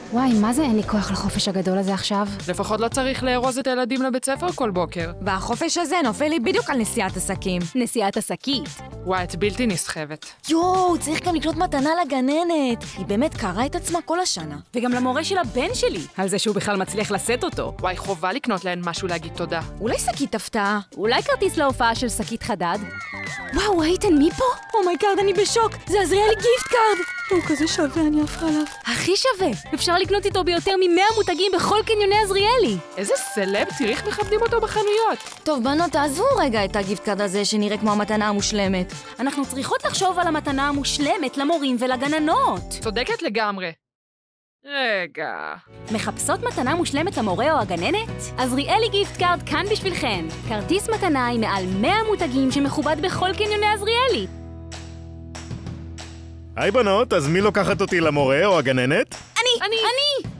וואי, מה זה אין לי כוח לחופש הגדול הזה עכשיו? לפחות לא צריך לארוז את הילדים לבית ספר כל בוקר. והחופש הזה נופל לי בדיוק על נסיעת עסקים. נסיעת עסקית. וואי, את בלתי נסחבת. יואו, צריך גם לקנות מתנה לגננת. היא באמת קראה את עצמה כל השנה. וגם למורה של הבן שלי, על זה שהוא בכלל מצליח לשאת אותו. וואי, חובה לקנות להן משהו להגיד תודה. אולי שקית הפתעה? אולי כרטיס להופעה של שקית חדד? וואו, ראיתן מי פה? אומייגאד, אני בשוק. זה עזריאלי גיפט קארד. הוא כזה שווה, אני עפה עליו. הכי שווה. אפשר לקנות איתו ביותר מ100 מותגים בכל קניוני עזריאלי. איזה סלב, תראי איך מכבדים אותו בחנויות. טוב, בנות, תעזבו רגע את הגיפט קארד הזה שנראה כמו המתנה המושלמת. אנחנו צריכות לחשוב על המתנה המושלמת למורים ולגננות. צודקת לגמרי. רגע. מחפשות מתנה מושלמת למורה או הגננת? עזריאלי גיפט קארד כאן בשבילכן. כרטיס מתנה עם מעל 100 מותגים שמכובד בכל קניוני עזריאלי. היי בנות, אז מי לוקחת אותי למורה או הגננת? אני!